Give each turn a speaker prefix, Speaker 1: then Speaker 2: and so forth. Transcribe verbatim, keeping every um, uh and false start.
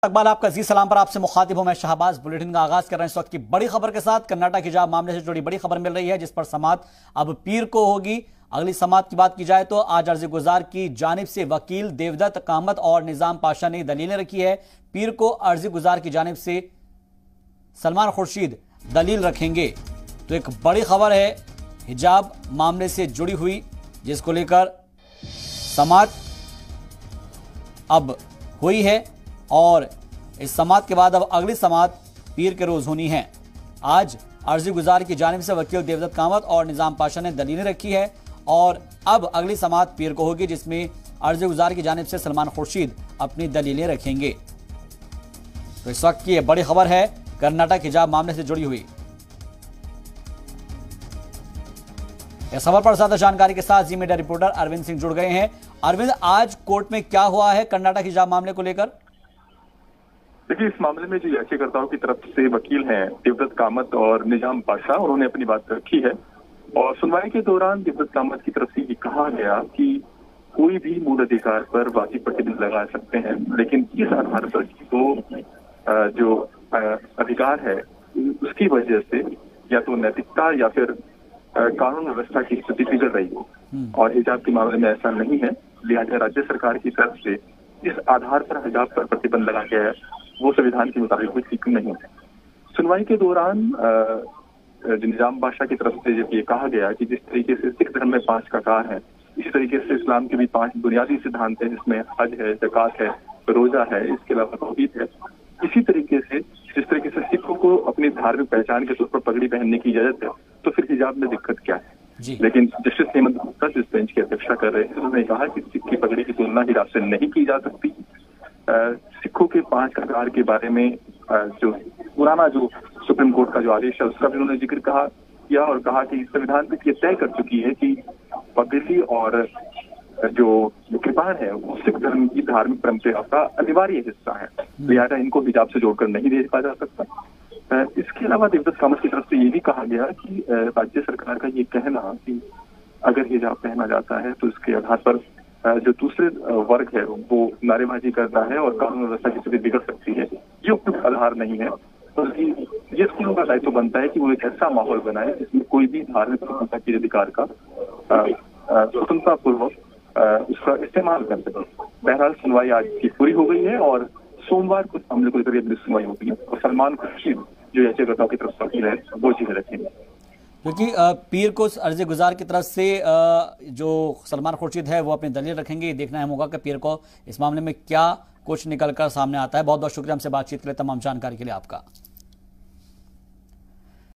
Speaker 1: इकबाल, आपका जी सलाम पर आपसे मुखातिब हूं मैं शहबाज। बुलेटिन का आगाज कर रहे हैं इस वक्त की बड़ी खबर के साथ। कर्नाटक हिजाब मामले से जुड़ी बड़ी खबर मिल रही है, जिस पर समाअत अब पीर को होगी। अगली समाअत की बात की जाए तो आज अर्जी गुजार की जानिब से वकील देवदत्त कामत और निजाम पाशा ने दलीलें रखी है। पीर को अर्जी गुजार की जानिब से सलमान खुर्शीद दलील रखेंगे। तो एक बड़ी खबर है हिजाब मामले से जुड़ी हुई, जिसको लेकर समाअत अब हुई है और इस समाअत के बाद अब अगली समाअत पीर के रोज होनी है। आज अर्जी गुजार की जानिब से वकील देवदत्त कामत और निजाम पाशा ने दलीलें रखी है और अब अगली समाअत पीर को होगी, जिसमें अर्जी गुजार की जानिब से सलमान खुर्शीद अपनी दलीलें रखेंगे। तो इस वक्त की यह बड़ी खबर है कर्नाटक हिजाब मामले से जुड़ी हुई। इस खबर पर ज्यादा जानकारी के साथ जी मीडिया रिपोर्टर अरविंद सिंह जुड़ गए हैं। अरविंद, आज कोर्ट में क्या हुआ है कर्नाटक हिजाब मामले को लेकर?
Speaker 2: देखिए, इस मामले में जो याचिकाकर्ताओं की तरफ से वकील हैं देवदत्त कामत और निजाम पाशा, उन्होंने अपनी बात रखी है और सुनवाई के दौरान देवदत्त कामत की तरफ से ये कहा गया कि कोई भी मूल अधिकार पर वाजिब प्रतिबंध लगा सकते हैं, लेकिन इस आधार पर वो जो अधिकार है उसकी वजह से या तो नैतिकता या फिर कानून व्यवस्था की स्थिति बिगड़ रही हो और हिजाब के मामले में ऐसा नहीं है। लिहाजा राज्य सरकार की तरफ से इस आधार पर हिजाब पर प्रतिबंध लगा गया है, वो संविधान के मुताबिक कोई ठीक नहीं है। सुनवाई के दौरान निजाम बादशाह की तरफ से जब ये कहा गया कि जिस तरीके से सिख धर्म में पांच ककार है, इसी तरीके से इस्लाम के भी पांच बुनियादी सिद्धांत है, जिसमें हज है, ज़कात है, रोजा है, इसके अलावा तौहीद है। इसी तरीके से जिस तरीके से सिखों को अपनी धार्मिक पहचान के तौर पर पगड़ी पहनने की इजाजत है, तो फिर हिजाब में दिक्कत क्या है? लेकिन जस्टिस हेमंत गुप्ता जिस बेंच की अध्यक्षता कर रहे हैं, उन्होंने कहा कि सिख की पगड़ी की तुलना हिजाब से नहीं की जा सकती। सिखों के पांच ककार के बारे में जो पुराना जो सुप्रीम कोर्ट का जो आदेश है उसका भी उन्होंने जिक्र कहा किया और कहा कि संविधान में ये तय कर चुकी है कि पगड़ी और जो कृपाण है वो सिख धर्म की धार्मिक परंपरा का अनिवार्य हिस्सा है, लिहाजा इनको हिजाब से जोड़कर नहीं देखा जा सकता। इसके अलावा देवदत्त कामत की तरफ से ये भी कहा गया कि राज्य सरकार का ये कहना कि अगर हिजाब पहना जाता है तो इसके आधार पर जो दूसरे वर्ग है वो नारेबाजी करता है और कानून व्यवस्था की स्थिति बिगड़ सकती है, ये उपयुक्त आधार नहीं है। बल्कि तो ये स्कूलों का दायित्व बनता है कि वो एक ऐसा माहौल बनाए जिसमें कोई भी धार्मिक स्वतंत्रता के अधिकार का स्वतंत्रता पूर्वक उसका इस्तेमाल कर सके। बहरहाल सुनवाई आज की पूरी हो गई है और सोमवार को मामले को लेकर अपनी सुनवाई होगी और सलमान खुर्शीद जो याचिकाकर्ताओं की तरफ से वकील है वो चीजें रखेंगे,
Speaker 1: क्योंकि पीर को अर्जी गुजार की तरफ से जो सलमान खुर्शीद है वो अपनी दलील रखेंगे। देखना है होगा कि पीर को इस मामले में क्या कुछ निकलकर सामने आता है। बहुत बहुत शुक्रिया हमसे बातचीत के लिए, तमाम जानकारी के लिए आपका।